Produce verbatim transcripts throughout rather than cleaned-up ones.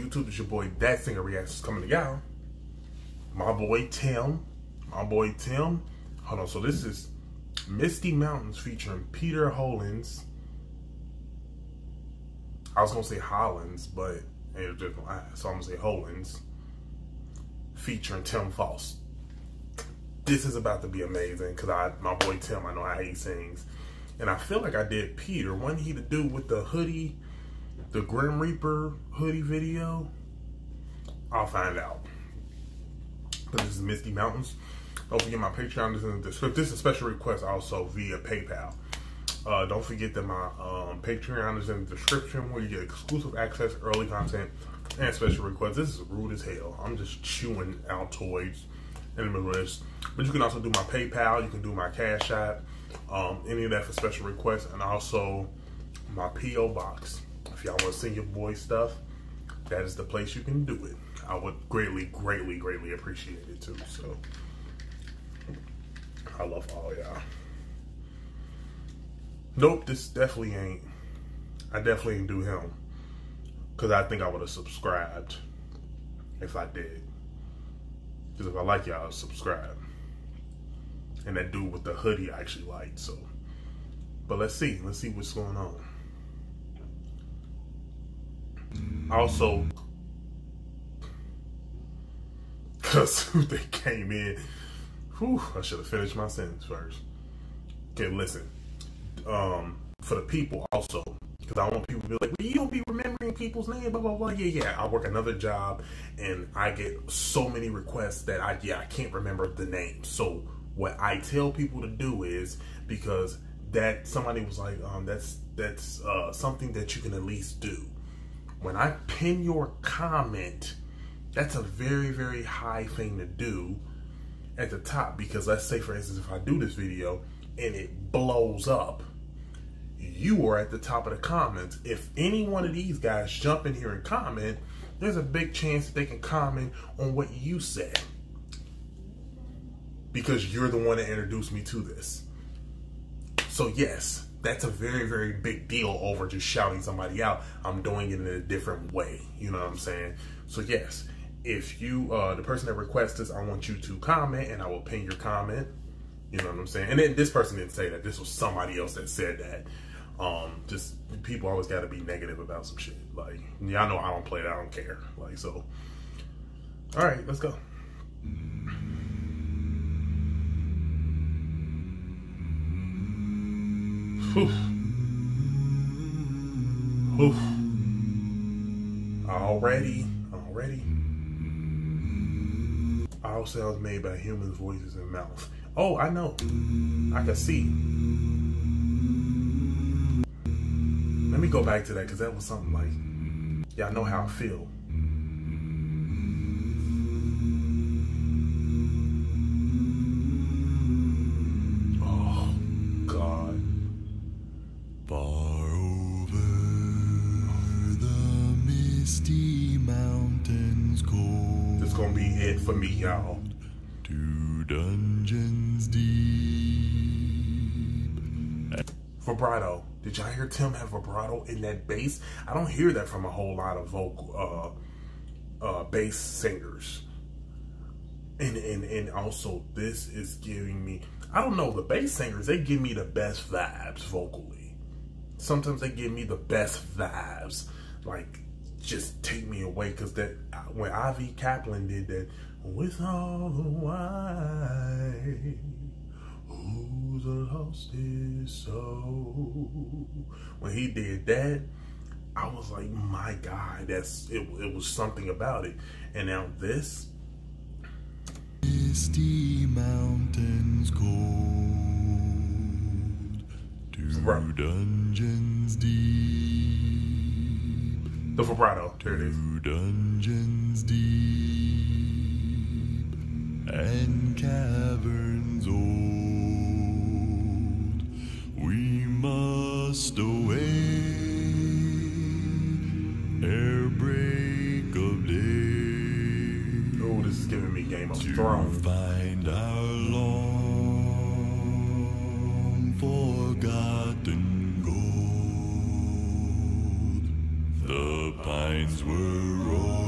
YouTube? It's your boy That Singer Reactions coming to y'all. My boy Tim. My boy Tim. Hold on, so this is Misty Mountains featuring Peter Hollins. I was gonna say Hollins, but it was just, so I'm gonna say Hollins. Featuring Tim Foss. This is about to be amazing because I, my boy Tim, I know how he sings. And I feel like I did Peter. Wasn't he the dude with the hoodie, the Grim Reaper hoodie video? I'll find out. But this is Misty Mountains. Don't forget my Patreon is in the description. This is a special request also via PayPal. Uh, don't forget that my um, Patreon is in the description where you get exclusive access, early content, and special requests. This is rude as hell. I'm just chewing Altoids in the middle of this. But you can also do my PayPal. You can do my Cash App. Um, any of that for special requests. And also my P O Box. If y'all want to send your boy stuff, that is the place you can do it. I would greatly, greatly, greatly appreciate it too. So, I love all y'all. Nope, this definitely ain't. I definitely ain't do him. Because I think I would have subscribed if I did. Because if I like y'all, subscribe. And that dude with the hoodie I actually liked. So, but let's see. Let's see what's going on. Also, because they came in. Whew, I should have finished my sentence first. Okay, listen. Um, for the people also, because I want people to be like, well, you don't be remembering people's name, blah, blah, blah. Yeah, yeah, I work another job, and I get so many requests that I, yeah, I can't remember the name. So what I tell people to do is, because that somebody was like, um, that's, that's uh, something that you can at least do. When I pin your comment, that's a very, very high thing to do at the top, because let's say, for instance, if I do this video and it blows up, you are at the top of the comments. If any one of these guys jump in here and comment, there's a big chance that they can comment on what you said, because you're the one that introduced me to this. So yes, that's a very, very big deal over just shouting somebody out. I'm doing it in a different way. You know what I'm saying? So yes, if you, uh, the person that requests this, I want you to comment, and I will pin your comment. You know what I'm saying? And then this person didn't say that. This was somebody else that said that. Um, just people always got to be negative about some shit. Like, y'all know I don't play that. I don't care. Like, so. All right, let's go. Whew. Whew. Already, already. All sounds made by humans' voices and mouth. Oh, I know. I can see. Let me go back to that, because that was something like, y'all know how I feel. Oh, God. Far over the misty mountains cold. This is going to be it for me, y'all. To dungeons deep. Vibrato. Did y'all hear Tim have vibrato in that bass? I don't hear that from a whole lot of vocal, uh, uh, bass singers. And, and, and also this is giving me, I don't know, the bass singers, they give me the best vibes vocally. Sometimes they give me the best vibes. Like, just take me away. Cause that, when Ivy Kaplan did that, with all the wine, who's lost his soul. When he did that, I was like, my God, that's it. It was something about it. And now this, misty mountains cold, to Right. dungeons deep. the vibrato. There it is. To dungeons deep and caverns old, we must away ere break of day. Oh, this is giving me Game of To Thrones. find our long forgotten gold. The pines were rolling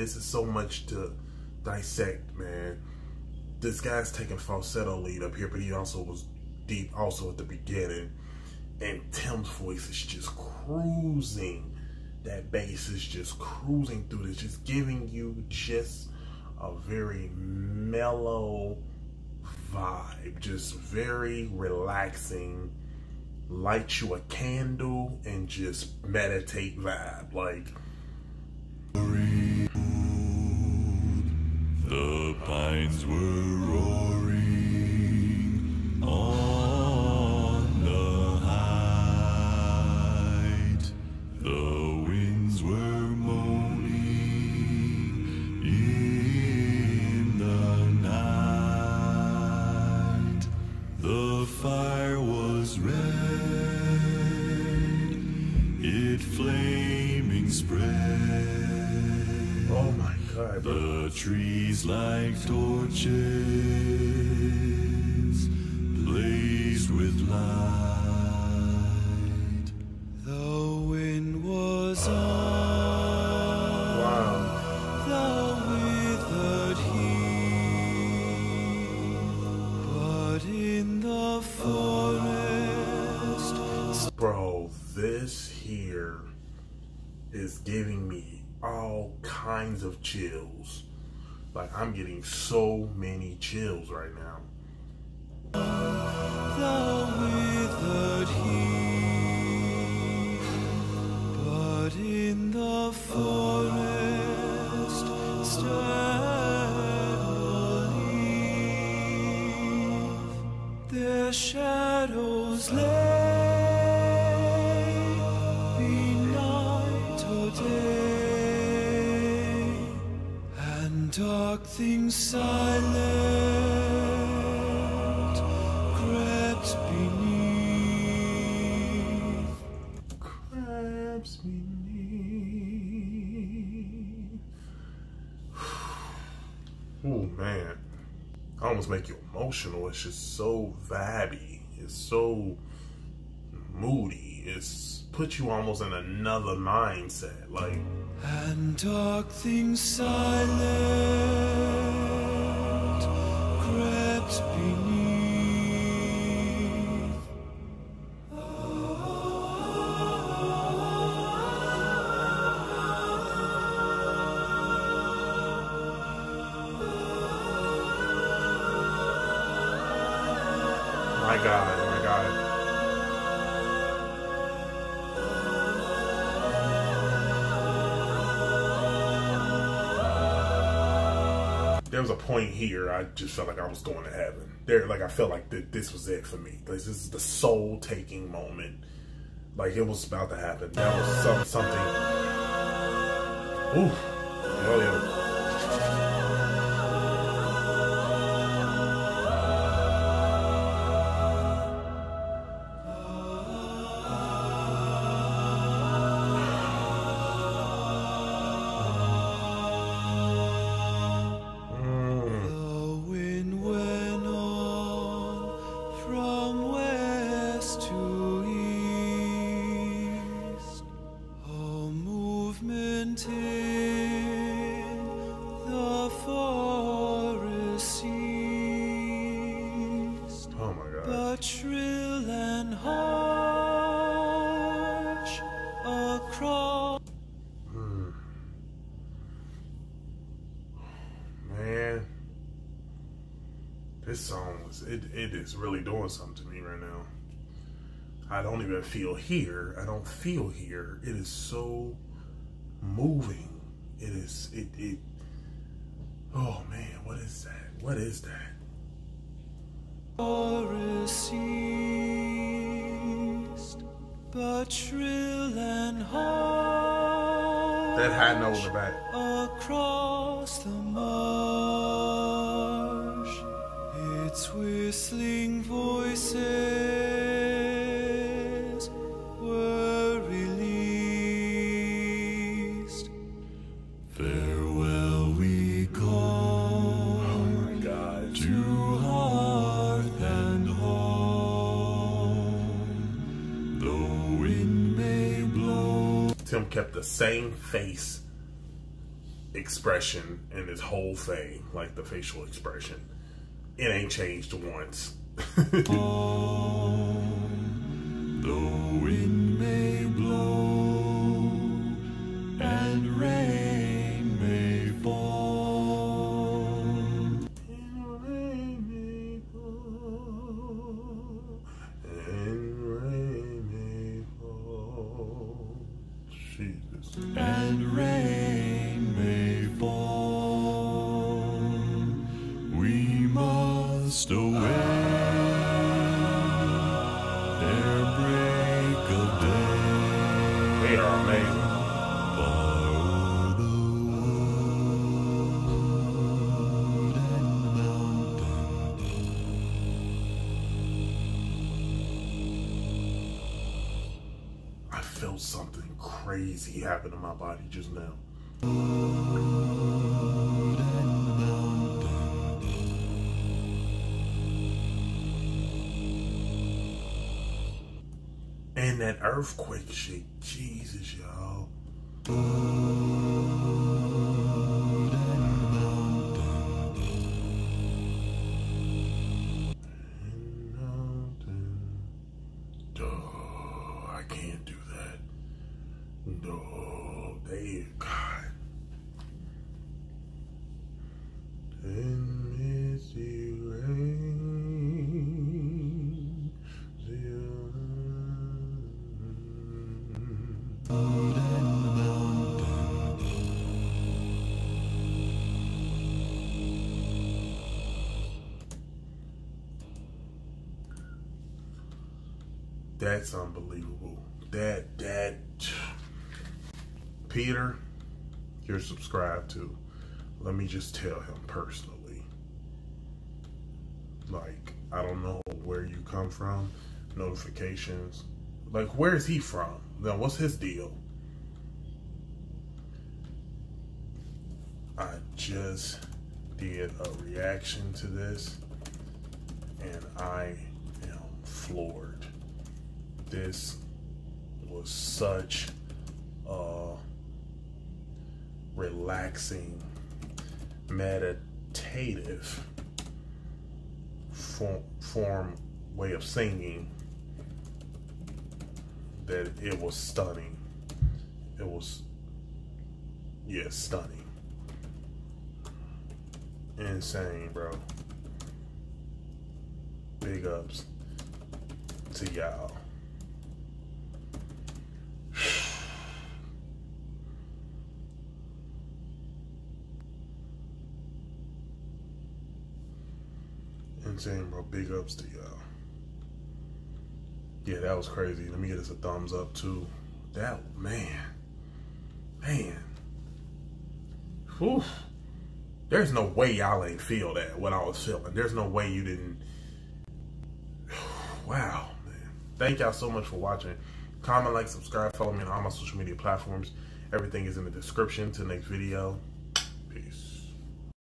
this is so much to dissect, man. This guy's taking falsetto lead up here, but he also was deep also at the beginning. And Tim's voice is just cruising. That bass is just cruising through this, just giving you just a very mellow vibe, just very relaxing, light you a candle and just meditate vibe. Like, the pines were roaring on the height. The winds were moaning in the night. The fire was red, it flaming spread. oh my God, bro. The trees like torches blazed with light. The wind was on Wow. the withered heath, but in the forest. Bro, this here is giving me all kinds of chills. Like, I'm getting so many chills right now. The withered heath, but in the forest stand beneath. Their shadows lay benight or day, and dark things silent crept beneath. Crabs beneath. Oh man, I almost make you emotional. It's just so vibey. It's so moody. It's put you almost in another mindset. Like, And dark things silent crept beneath. my God, my God. There was a point here I just felt like I was going to heaven. There, like I felt like th this was it for me. This is the soul-taking moment. Like it was about to happen. That was some, something. Ooh, oh yeah. Shrill and harsh across. Hmm. Man, this song was it. It is really doing something to me right now. I don't even feel here. I don't feel here. It is so moving. It is. It. It. Oh man, what is that? What is that? Forest east, but shrill and harsh. That high note in the back. Across the marsh, its whistling voices were released. Farewell we call. Oh my God. To Tim kept the same face expression in his whole thing, like the facial expression. It ain't changed once. Oh, the wind may blow and rain may fall. And rain may fall. And rain may fall. Jesus. And rain may fall. We must away ere break of day. They are amazing. Far o'er the wood and mountain. I felt something crazy happen to my body just now. Wood and mountain. And that earthquake shit, Jesus, y'all. Wood and mountain. And mountain. Duh, I can't do that. No, they, God. And misty rain. Wood and mountain. That's unbelievable. That, that, Peter, you're subscribed to. Let me just tell him personally. Like, I don't know where you come from, notifications. Like, where is he from? Now, what's his deal? I just did a reaction to this, and I am floored. This was such a relaxing, meditative form, form way of singing that it was stunning. It was, yeah, stunning. Insane, bro. Big ups to y'all. Insane, bro. Big ups to y'all. Yeah, that was crazy. Let me get us a thumbs up too. That, man, man. Whew. There's no way y'all ain't feel that, what I was feeling. There's no way you didn't. Wow, man. Thank y'all so much for watching. Comment, like, subscribe, follow me on all my social media platforms. Everything is in the description. Till next video. Peace.